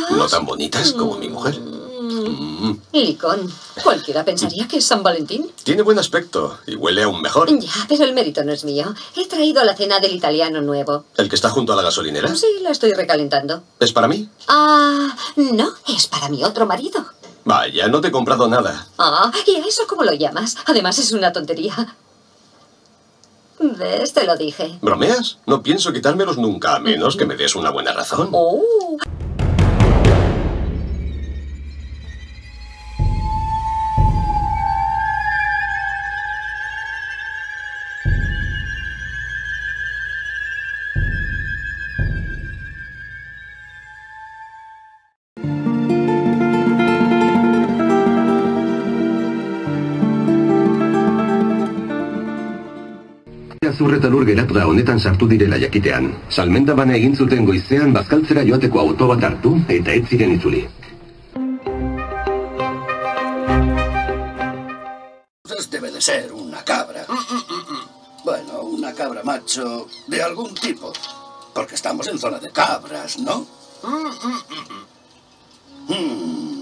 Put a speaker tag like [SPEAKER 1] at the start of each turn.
[SPEAKER 1] No tan bonitas como mi mujer.
[SPEAKER 2] Licón, cualquiera pensaría que es San Valentín.
[SPEAKER 1] Tiene buen aspecto y huele aún mejor.
[SPEAKER 2] Ya, pero el mérito no es mío. He traído la cena del italiano nuevo.
[SPEAKER 1] ¿El que está junto a la gasolinera?
[SPEAKER 2] Sí, la estoy recalentando.
[SPEAKER 1] ¿Es para mí?
[SPEAKER 2] No, es para mi otro marido.
[SPEAKER 1] Vaya, no te he comprado nada.
[SPEAKER 2] ¿Y a eso cómo lo llamas? Además es una tontería. ¿Ves? Te lo dije.
[SPEAKER 1] ¿Bromeas? No pienso quitármelos nunca, a menos que me des una buena razón.
[SPEAKER 3] Zurreta lur geratu da honetan sartu direla jakitean. Salmenta bana egin zuten goizean bazkaltzera joateko auto bat hartu eta ez ziren itzuli.
[SPEAKER 4] Pues debe de ser una cabra. Bueno, una cabra macho de algún tipo. Porque estamos en zona de cabras, ¿no?